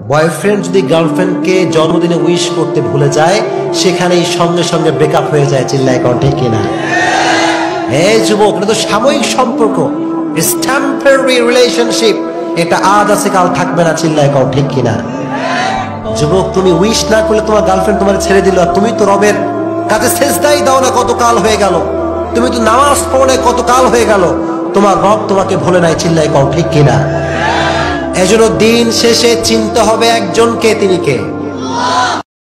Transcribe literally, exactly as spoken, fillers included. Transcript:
Boyfriend যদি গার্লফ্রেন্ডকে জন্মদিনে উইশ করতে ভুলে যায়, সেখানেই সঙ্গে সঙ্গে ব্রেকআপ হয়ে যায়। চিল্লায় কোন ঠিক কিনা? এই যুবক, এটা তো সাময়িক সম্পর্ক, টেম্পোরারি রিলেশনশিপ। এটা আজ আছে কাল থাকবে না। চিল্লায় কোন ঠিক কিনা? যুবক, তুমি উইশ না করলে তোমার গার্লফ্রেন্ড তোমার ছেড়ে দিল, তুমি তো রবের কাছে সেজদাই দাও না, কত কাল হয়ে গেল। তুমি তো নামাজ পড়ো না, কত কাল হয়ে গেল। তোমার রব তোমাকে ভুলে নাই। চিল্লায় কোন ঠিক কিনা? এজন্য দিন শেষে চিনতে হবে একজনকে, তিনি কে?